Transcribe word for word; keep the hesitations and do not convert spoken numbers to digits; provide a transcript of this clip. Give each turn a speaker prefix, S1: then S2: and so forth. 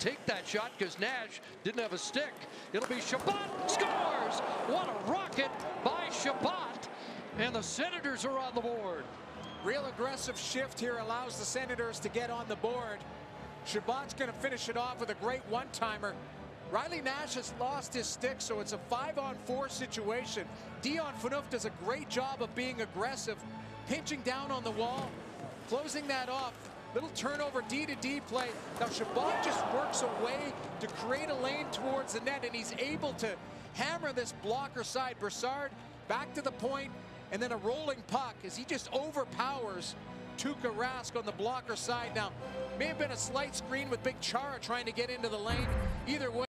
S1: take that shot because Nash didn't have a stick. It'll be Chabot scores. What a rocket by Chabot. And the Senators are on the board.
S2: Real aggressive shift here allows the Senators to get on the board. Chabot's going to finish it off with a great one-timer. Riley Nash has lost his stick, so it's a five-on-four situation. Dion Phaneuf does a great job of being aggressive, pinching down on the wall, closing that off. Little turnover, D to D play. Now Chabot just works a way to create a lane towards the net, and he's able to hammer this blocker side. Broussard back to the point, and then a rolling puck as he just overpowers Tuukka Rask on the blocker side. Now, may have been a slight screen with Big Chara trying to get into the lane. Either way,